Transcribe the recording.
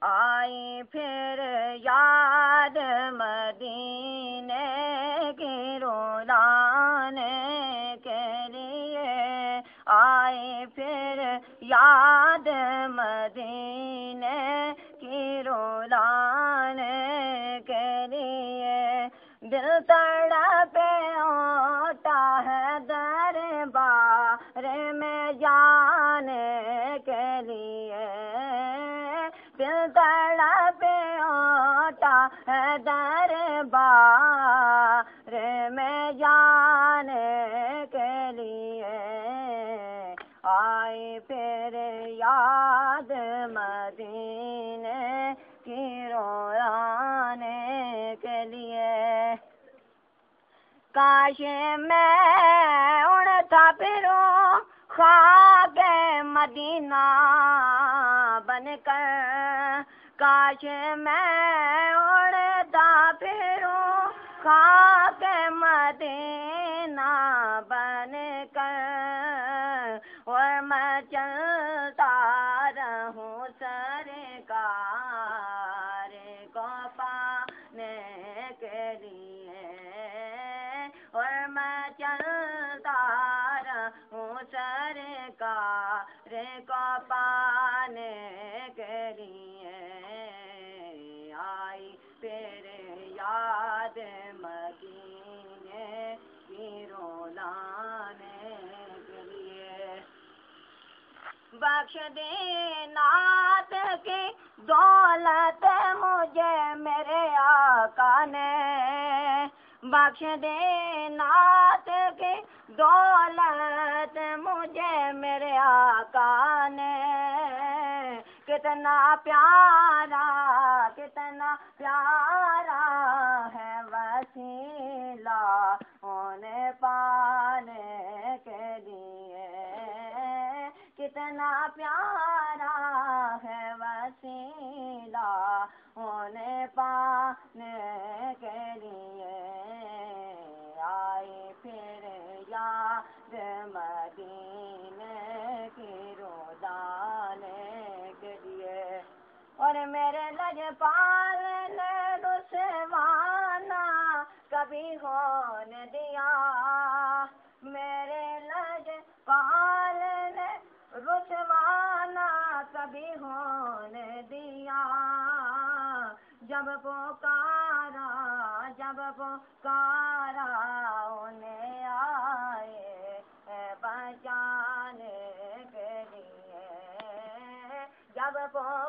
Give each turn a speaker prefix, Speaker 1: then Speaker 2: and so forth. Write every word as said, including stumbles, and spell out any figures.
Speaker 1: آئی پھر یاد مدینے کی رولانے کے لیے، آئی پھر یاد مدینے کی رولانے کے لیے، دل تڑپے ہوتا ہے دربار میں جانے کے لیے، دل تڑپے ہوتا ہے دربار میں جانے کے لیے، آئی پھر یاد مدینے کی رولانے کے لیے۔ کاش میں اڑتا پھروں خاک مدینہ بن کر، کاش میں اڑتا پھروں خاک مدینہ بن کر، اور میں چلتا رہوں سرکار کو پانے کے لیے، اور میں چلتا رہوں سرکار کو پانے کے لیے، آئی پھر یاد مدینے کی رولانے کے لیے۔ بخش دے نعت کی دولت مجھے میرے آقا نے، بخش دے نعت کی دولت مجھے میرے آقا نے، کتنا پیارا کتنا پیارا ہے وسیلہ انہیں پانے کے لیے، کتنا پیارا ہے وسیلہ انہیں پانے کے لیے، آئی پھر یاد مدینے کی رولانے کے لیے، اور میرے لجپال نے رسوانا کبھی ہونے دیا، میرے لجپال نے رسوانا کبھی ہونے دیا، جب پکارا جب پکارا انہیں آئے بچانے کے لیے، جب پکارا